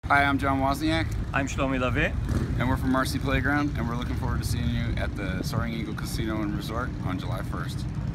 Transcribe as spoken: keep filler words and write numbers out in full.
Hi, I'm John Wozniak. I'm Shlomi Lavie. And we're from Marcy Playground, and we're looking forward to seeing you at the Soaring Eagle Casino and Resort on July first.